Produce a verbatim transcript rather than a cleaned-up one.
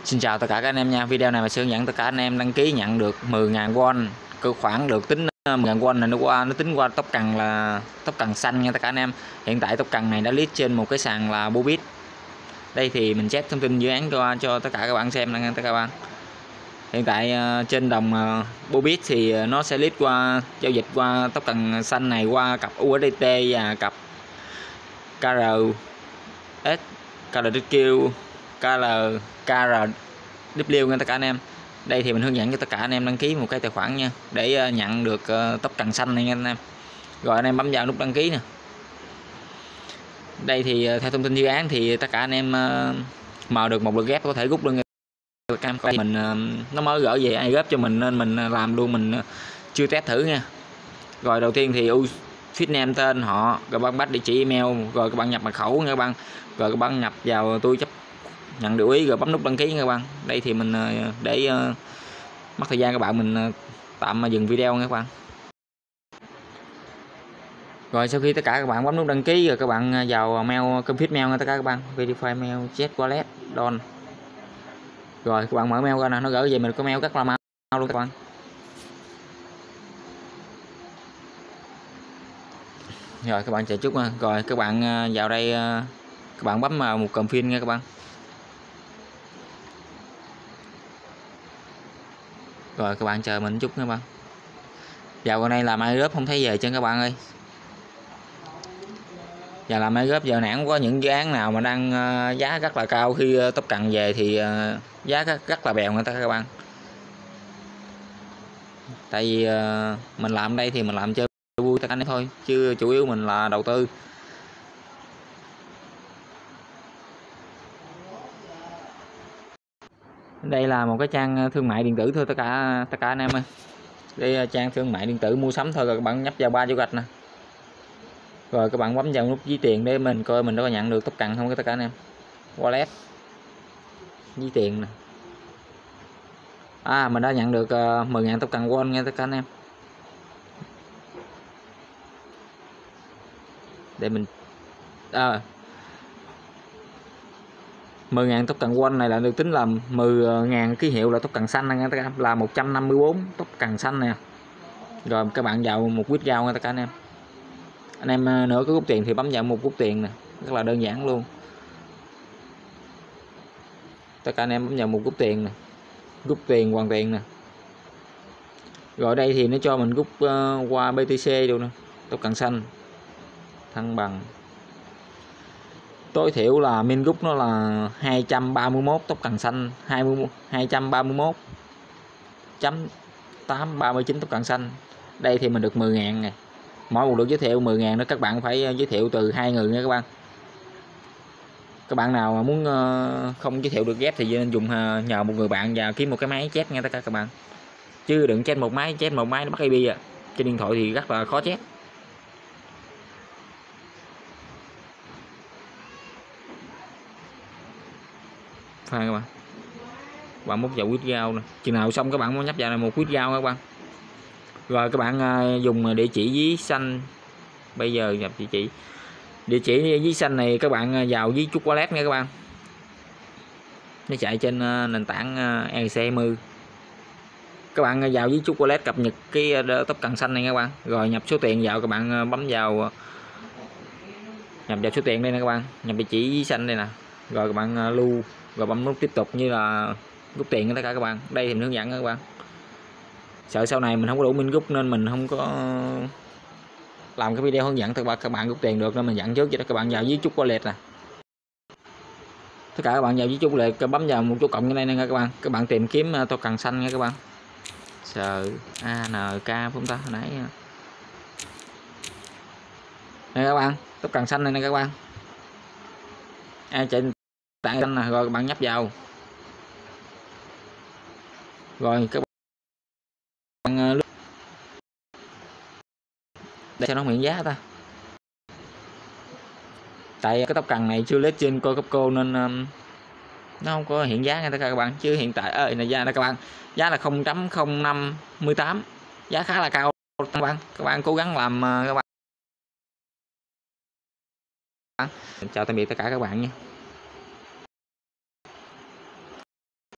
Xin chào tất cả các anh em nha. Video này mà sẽ hướng dẫn tất cả anh em đăng ký nhận được mười ngàn won. Cơ khoản được tính mười ngàn won này nó qua nó tính qua tóc cần là tóc cần xanh nha tất cả anh em. Hiện tại tóc cần này đã list trên một cái sàn là Bobit. Đây thì mình check thông tin dự án cho cho tất cả các bạn xem nha tất cả các bạn. Hiện tại uh, trên đồng uh, Bobit thì nó sẽ list qua giao dịch qua tóc cần xanh này qua cặp u ét đê tê và cặp ca rờ ét, ca rờ quy, ca rờ, ca rờ vê nha tất cả anh em. Đây thì mình hướng dẫn cho tất cả anh em đăng ký một cái tài khoản nha để nhận được uh, tóc cần xanh này nha anh em. Rồi anh em bấm vào nút đăng ký nè. Đây thì uh, theo thông tin dự án thì tất cả anh em uh, mời được một lượt ghép có thể rút luôn. Mình uh, nó mới gửi về ai ghép cho mình nên mình làm luôn, mình uh, chưa test thử nha. Rồi đầu tiên thì u feed name tên họ, rồi bạn bắt địa chỉ email, rồi các bạn nhập mật khẩu nha các bạn, rồi các bạn nhập vào tôi chấp nhận lưu ý rồi bấm nút đăng ký nha các bạn. Đây thì mình để uh, mất thời gian các bạn, mình uh, tạm dừng video nha các bạn. Rồi sau khi tất cả các bạn bấm nút đăng ký rồi các bạn vào mail config mail nha tất cả các bạn, verify mail jet wallet don. Rồi các bạn mở mail ra nè, nó gửi về mình có mail rất là mau luôn các bạn. Rồi các bạn chờ chút nha. Rồi các bạn vào đây, các bạn bấm vào một config nha các bạn. Rồi các bạn chờ mình chút nha các bạn. Vào con này làm ai góp không thấy về chân các bạn ơi. Và làm ai góp giờ này không có những dự án nào mà đang uh, giá rất là cao, khi uh, tóc cần về thì uh, giá rất, rất là bèo người ta các bạn. Tại vì uh, mình làm đây thì mình làm chơi vui tất cả anh thôi, chứ chủ yếu mình là đầu tư. Đây là một cái trang thương mại điện tử thôi tất cả tất cả anh em ơi. Đây trang thương mại điện tử mua sắm thôi, rồi các bạn nhấp vào ba chữ gạch nè. Rồi các bạn bấm vào nút ví tiền để mình coi mình có nhận được tóc cần không tất cả anh em. Wallet ví tiền nè. À mình đã nhận được uh, mười ngàn tóc cần won nha tất cả anh em. Để mình à, mười ngàn tóc cần won này là được tính là mười ngàn ký hiệu là tóc cần xanh nha tất cả anh em, là một trăm năm mươi tư tóc cần xanh nè. Rồi các bạn vào một withdraw nha tất cả anh em. Anh em nữa có rút tiền thì bấm vào một rút tiền nè, rất là đơn giản luôn. Tất cả anh em bấm vào một rút tiền nè, rút tiền hoàn tiền nè. Rồi đây thì nó cho mình rút uh, qua bê tê xê luôn nè, tóc cần xanh thăng bằng. Tối thiểu là min rút nó là hai trăm ba mươi mốt tóc cần xanh, hai trăm ba mươi mốt chấm tám ba mươi chín tóc cần xanh. Đây thì mình được mười ngàn này. Mỗi một lượt giới thiệu mười ngàn đó, các bạn phải giới thiệu từ hai người nha các bạn. Các bạn nào mà muốn uh, không giới thiệu được ghép thì nên dùng uh, nhờ một người bạn và kiếm một cái máy chép nha tất cả các bạn. Chứ đừng chết một máy, chết một máy nó bắt i pê à. Trên điện thoại thì rất là khó chép. Phải các bạn. Bạn múc vào withdraw nè. Chừng nào xong các bạn muốn nhấp vào này một withdraw các bạn. Rồi các bạn uh, dùng địa chỉ ví xanh. Bây giờ nhập địa chỉ. Địa chỉ ví xanh này các bạn vào ví chút wallet nha các bạn. Nó chạy trên uh, nền tảng uh, e rờ xê hai mươi. Các bạn vào ví chút wallet cập nhật cái uh, tóc cần xanh này nha các bạn. Rồi nhập số tiền vào, các bạn uh, bấm vào uh, nhập vào số tiền đây nè các bạn, nhập địa chỉ ví xanh đây nè. Rồi các bạn uh, lưu, rồi bấm nút tiếp tục như là rút tiền cho tất cả các bạn. Đây thì mình hướng dẫn các bạn. Sợ sau này mình không có đủ min rút nên mình không có làm cái video hướng dẫn tất cả các bạn rút tiền được, nên mình dặn trước cho các bạn vào với chút wallet nè. Tất cả các bạn vào với chút wallet, bấm vào một chỗ cộng như đây nè các bạn. Các bạn tìm kiếm tóc cần xanh nha các bạn. S A N K chúng ta hồi nãy đây các bạn, tóc cần xanh này nè các bạn. À, trên tảng xanh nè, rồi các bạn nhấp vào. Rồi các bạn để cho nó miễn giá ta. Tại cái tóc cần này chưa list trên Coinco nên um, nó không có hiện giá nha tất cả các bạn. Chứ hiện tại ơi này giá này các bạn, giá là không chấm không năm tám, giá khá là cao các bạn. Các bạn cố gắng làm uh, các bạn. Chào tạm biệt tất cả các bạn nha.